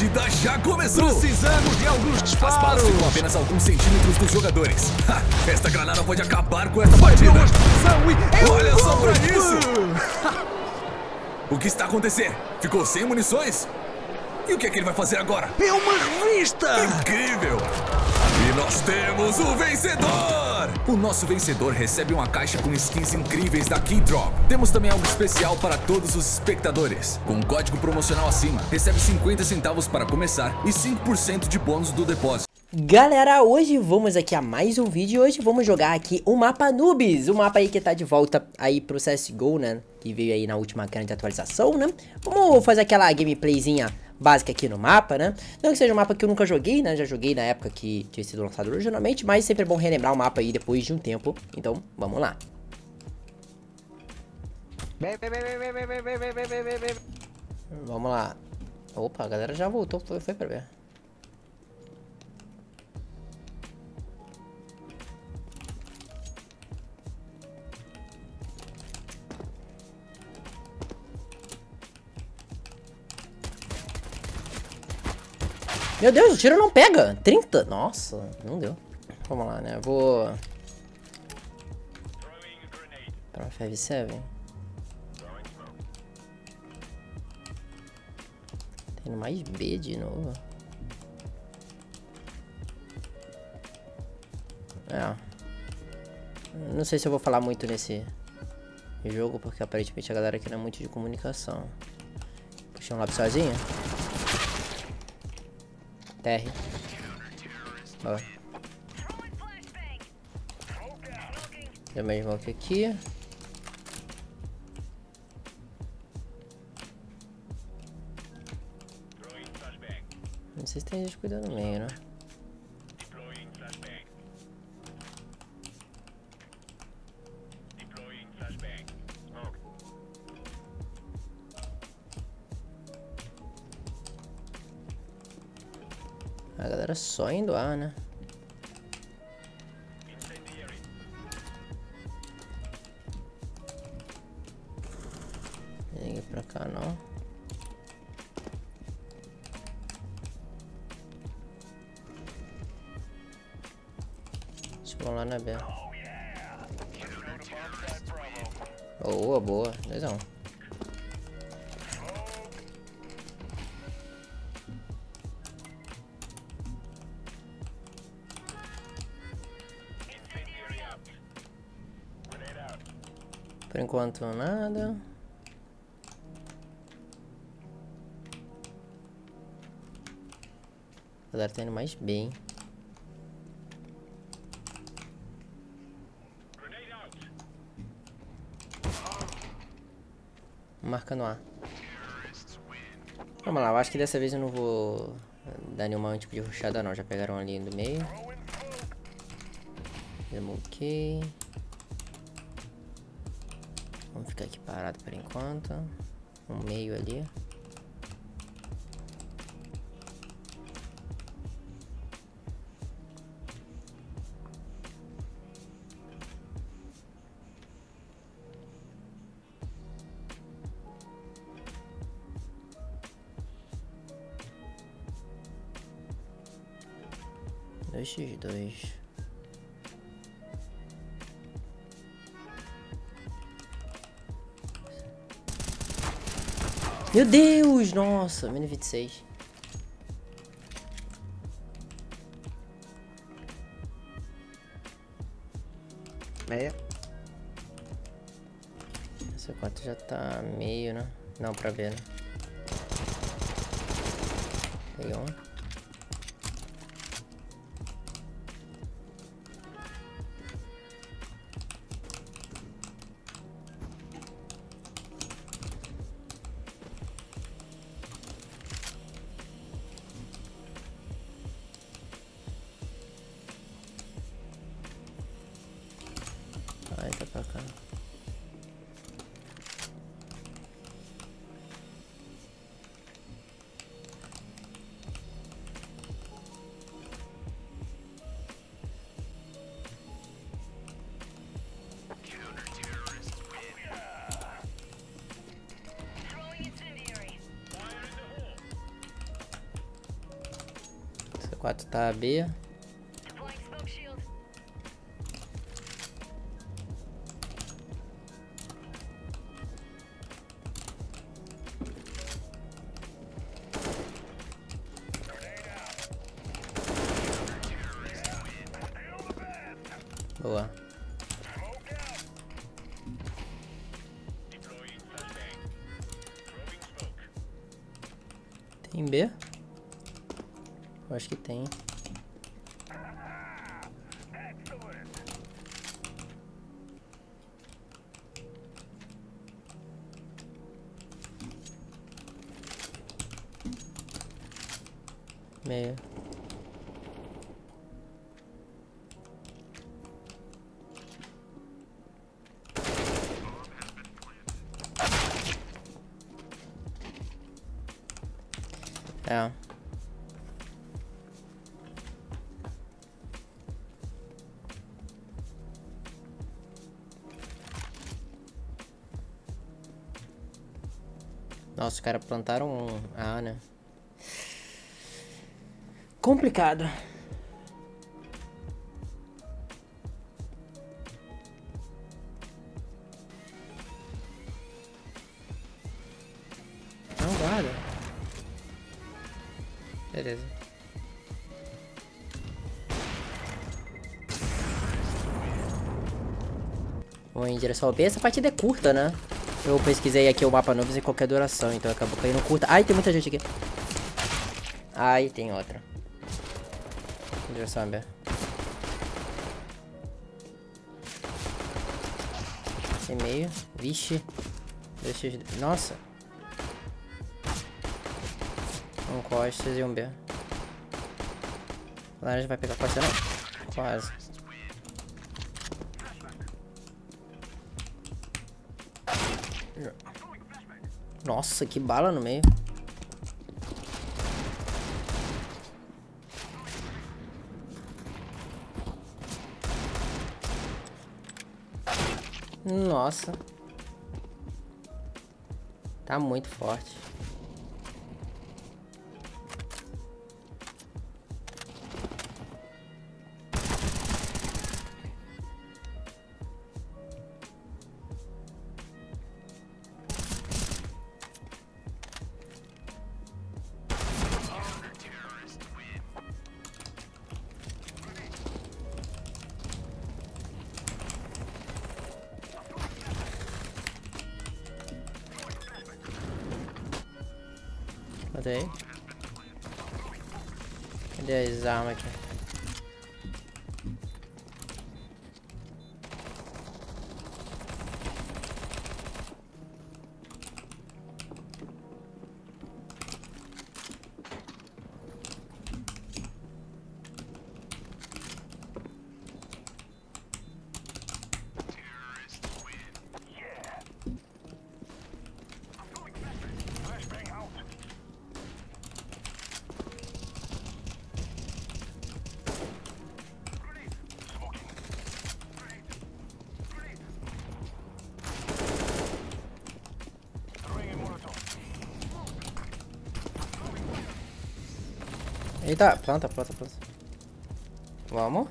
partida já começou! Precisamos de alguns As balas disparos! ficam apenas alguns centímetros dos jogadores. Ha, esta granada pode acabar com esta partida! Uma explosão e... Olha só pra gol! isso! O que está acontecendo? Ficou sem munições? E o que é que ele vai fazer agora? É uma revista! Incrível! E nós temos o vencedor! O nosso vencedor recebe uma caixa com skins incríveis da Keydrop. Temos também algo especial para todos os espectadores. Com um código promocional acima, recebe 50 centavos para começar e 5% de bônus do depósito. Galera, hoje vamos aqui a mais um vídeo e hoje vamos jogar aqui o mapa Noobs, o mapa aí que tá de volta aí pro CSGO, né, que veio aí na última grande atualização, né. Vamos fazer aquela gameplayzinha básica aqui no mapa, né, não que seja um mapa que eu nunca joguei, né, já joguei na época que tinha sido lançado originalmente, mas sempre é bom relembrar o mapa aí depois de um tempo, então vamos lá. Vamos lá. Opa, a galera já voltou, foi pra ver. Meu Deus, o tiro não pega. 30? Nossa, não deu. Vamos lá, né? Vou... Pra 5-7. Tem mais B de novo. É. Não sei se eu vou falar muito nesse jogo, porque aparentemente a galera aqui não é muito de comunicação. Puxei um lápis sozinho. TR. Boa. Deu mais smoke aqui. Não sei se tem gente cuidando no meio, né? A galera só indo A, né? Ninguém pra cá, não. Deixa eu lá na B. Boa, boa. 2-1. Por enquanto nada. A galera tá indo mais bem. Marcando A. Vamos lá, eu acho que dessa vez eu não vou dar nenhuma tipo de rushada não. Já pegaram ali do meio. Ok. Vamos ficar aqui parado por enquanto. Um meio ali. Dois x2. Meu Deus, nossa, menos 26. Meia. Essa 4 já tá meio, né? Não, pra ver, né? Peguei um. Ai, tá pra cá. 4 tá B. Boa. Tem B? Eu acho que tem. Meio. É. Nossa, os caras plantaram um A, né? Complicado. Não, guarda. Beleza. Vou em direção ao B. Essa partida é curta, né? Eu pesquisei aqui o mapa Noobs em qualquer duração, então acabou caindo curta. Ai, tem muita gente aqui. Ai, tem outra. Em direção a B. Tem meio. Vixe. Nossa. Um costas e um B. O laranja vai pegar costa, não? Quase. Nossa, que bala no meio. Nossa. Tá muito forte. Matei. Cadê as armas aqui? Eita, planta. Vamos.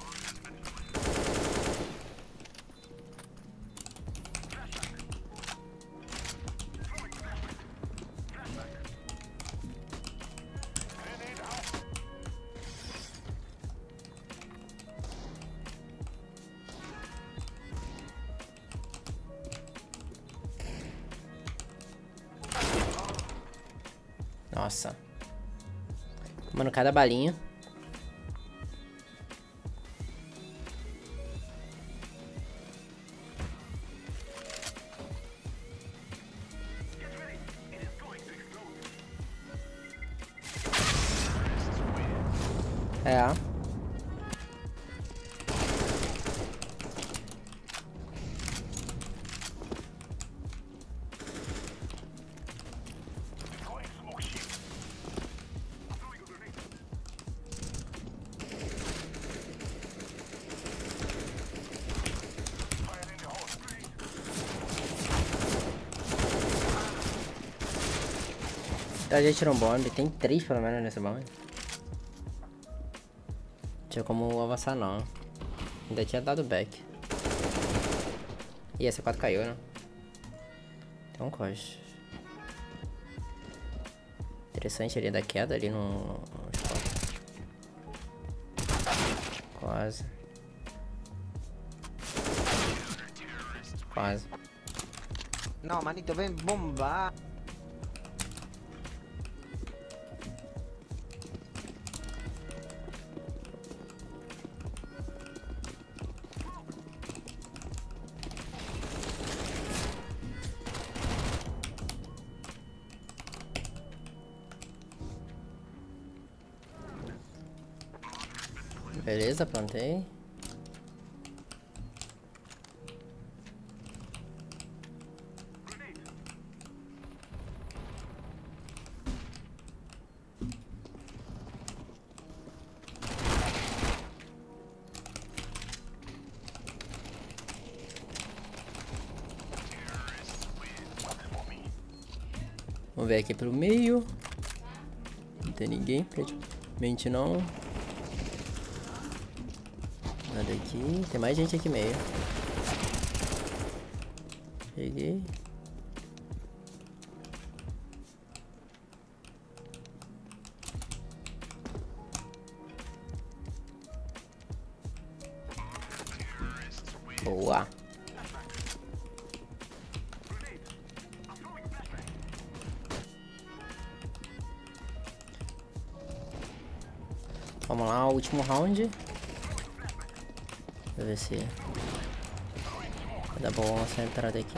Nossa. Mano, cada balinha. É. A gente tirou um bomb, tem 3 pelo menos nesse bomb. tinha como avançar não. Ainda tinha dado back. Ih, essa 4 caiu, né? Tem um coste. Interessante ali da queda ali no spot. Quase. Quase. No, manito, ven, bomba. Beleza, plantei. Vamos ver aqui pro meio. Não tem ninguém, praticamente não. Nada aqui. Tem mais gente aqui meio. Peguei. Boa. Vamos lá, o último round. Deixa eu ver se vai dar bom essa entrada aqui.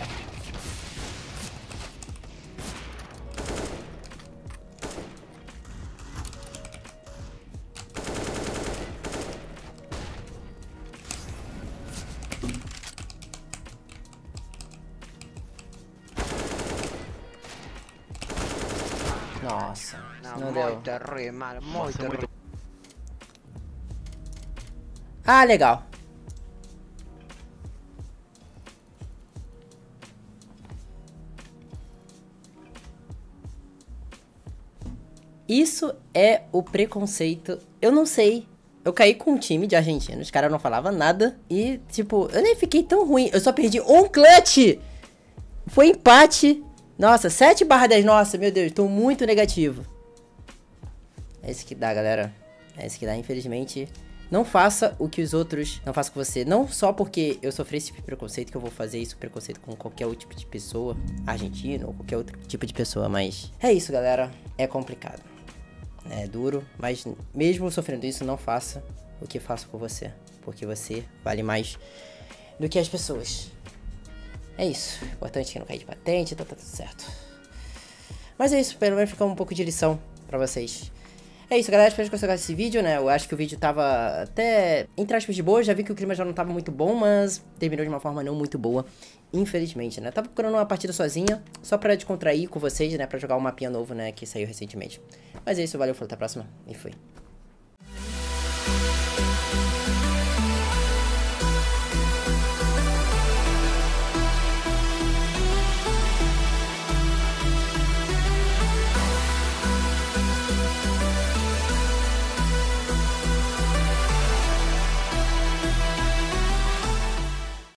Nossa, não deu. Muito ruim, mano, muito ruim. Ah, legal. Isso é o preconceito. Eu não sei. Eu caí com um time de argentinos. Os caras não falavam nada. E, tipo, eu nem fiquei tão ruim. Eu só perdi um clutch. Foi empate. Nossa, 7/10. Nossa, meu Deus. Tô muito negativo. É isso que dá, galera. É isso que dá, infelizmente. Não faça o que os outros não façam com você. Não só porque eu sofri esse tipo de preconceito que eu vou fazer isso, preconceito com qualquer outro tipo de pessoa, argentino ou qualquer outro tipo de pessoa, mas é isso, galera. É complicado. É duro, mas mesmo sofrendo isso, não faça o que faço com você, porque você vale mais do que as pessoas. É isso. Importante que não caia de patente, tá tudo certo. Mas é isso, pelo menos ficou um pouco de lição pra vocês. É isso, galera, espero que vocês tenham gostado desse vídeo, né? Eu acho que o vídeo tava até, entre aspas, de boa. Já vi que o clima já não tava muito bom, mas terminou de uma forma não muito boa, infelizmente, né? Tava procurando uma partida sozinha, só pra descontrair com vocês, né? Pra jogar um mapinha novo, né? Que saiu recentemente. Mas é isso, valeu, falou, até a próxima e fui.